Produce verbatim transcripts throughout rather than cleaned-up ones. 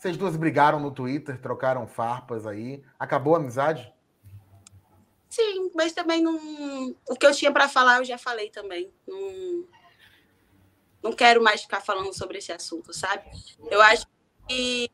Vocês duas brigaram no Twitter, trocaram farpas aí. Acabou a amizade? Sim, mas também não. O que eu tinha para falar, eu já falei também. Não, não quero mais ficar falando sobre esse assunto, sabe? Eu acho que.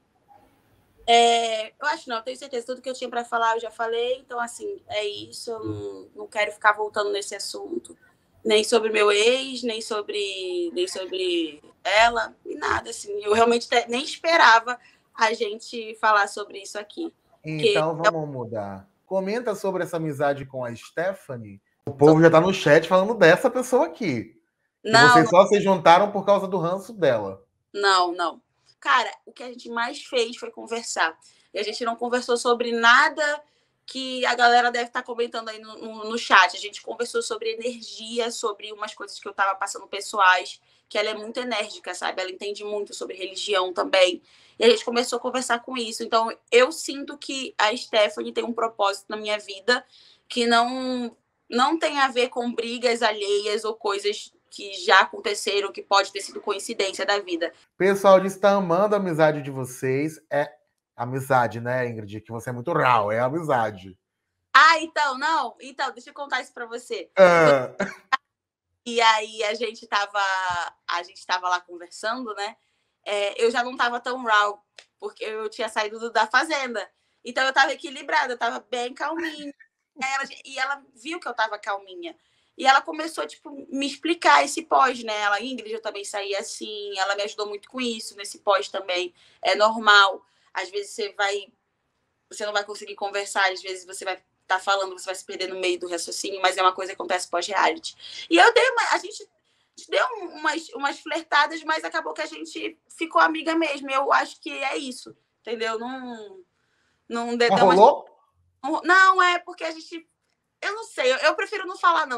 É, eu acho não, eu tenho certeza. Tudo que eu tinha para falar, eu já falei. Então, assim, é isso. Eu não, não quero ficar voltando nesse assunto. Nem sobre meu ex, nem sobre, nem sobre ela, e nada, assim. Eu realmente nem esperava a gente falar sobre isso aqui. Porque Então vamos mudar. Comenta sobre essa amizade com a Stephanie. O povo já tá no chat falando dessa pessoa aqui. Que não, vocês só se juntaram por causa do ranço dela. Não, não. Cara, o que a gente mais fez foi conversar. E a gente não conversou sobre nada que a galera deve estar comentando aí no, no, no chat. A gente conversou sobre energia, sobre umas coisas que eu tava passando pessoais, que ela é muito enérgica, sabe? Ela entende muito sobre religião também. E a gente começou a conversar com isso. Então, eu sinto que a Stephanie tem um propósito na minha vida que não, não tem a ver com brigas alheias ou coisas que já aconteceram, que pode ter sido coincidência da vida. O pessoal diz que está amando a amizade de vocês. É amizade, né, Ingrid? Que você é muito real, é amizade. Ah, então, não. Então, deixa eu contar isso para você. Ah. E aí a gente tava, a gente tava lá conversando, né? É, eu já não tava tão raw, porque eu tinha saído da fazenda. Então eu tava equilibrada, eu tava bem calminha. Ela, e ela viu que eu tava calminha. E ela começou, tipo, me explicar esse pós, né? Ela, Ingrid, eu também saí assim. Ela me ajudou muito com isso, nesse pós também. É normal. Às vezes você vai... Você não vai conseguir conversar. Às vezes você vai estar falando, você vai se perder no meio do raciocínio. Mas é uma coisa que acontece pós-reality. E eu dei uma... A gente deu umas, umas flertadas, mas acabou que a gente ficou amiga mesmo. Eu acho que é isso, entendeu? Não... Não, Não rolou? Uma... não, é porque a gente... Eu não sei, eu, eu prefiro não falar, não.